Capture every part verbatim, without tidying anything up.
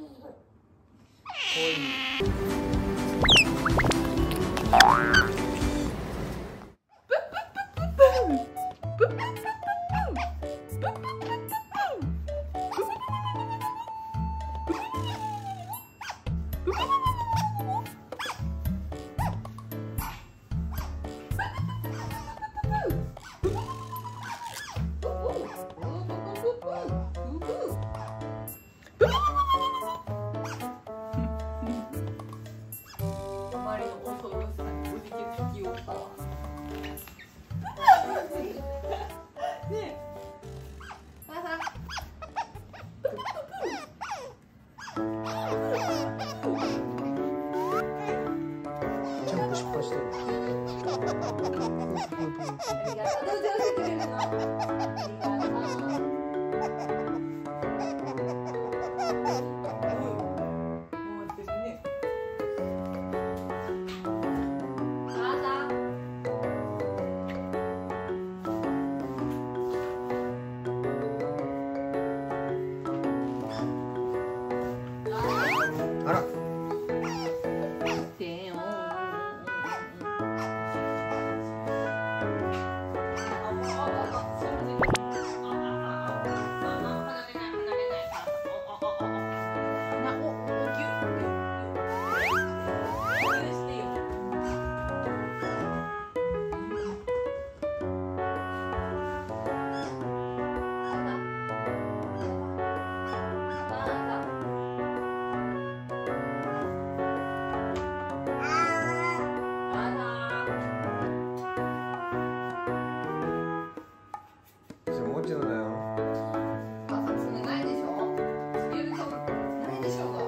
もちろんだよ。 あ、それないでしょ。つけるとないでしょうが。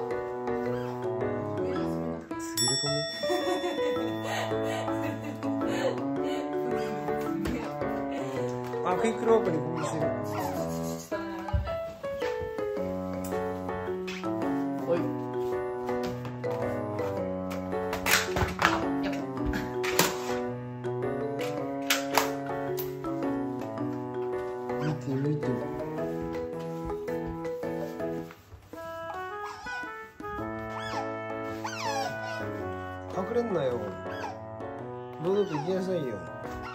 つけるとね。あ、クイックロープに攻撃する。 おい。 見て見て。隠れんなよ。堂々と行きなさいよ。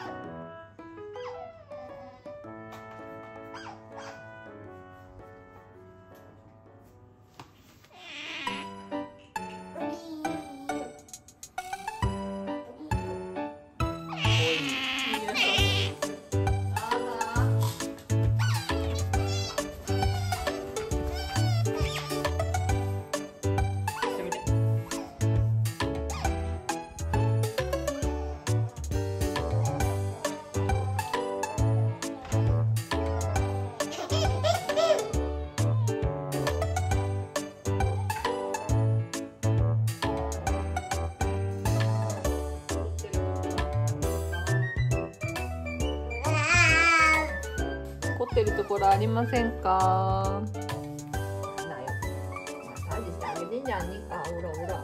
凝ってるところありませんか？なよ。マッサージしてあげてんじゃんにか。ほらほら。